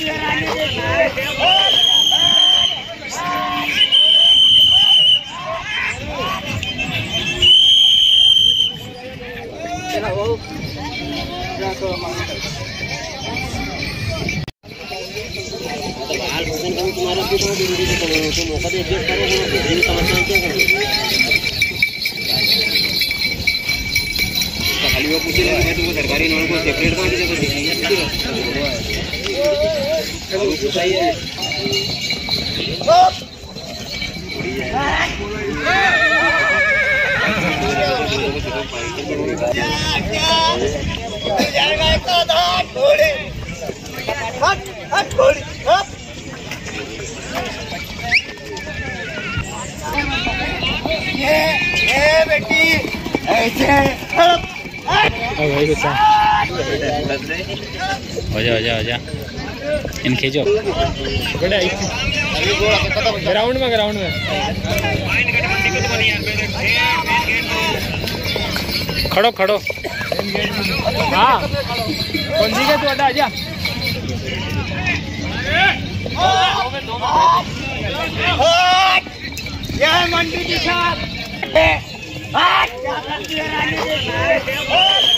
मौका दे एडजस्ट करो समस्या क्या करो खाली वो पूछ रहे तुमको सरकारी नौकरी को सेपरेट कहाँ की जगह देखेंगे बेटी ऐसे भाई बच्चा हो जा इन खींचो ग्राउंड में खड़ो हाँ कौन सी का तू अड्डा आजा यह मंडी की साथ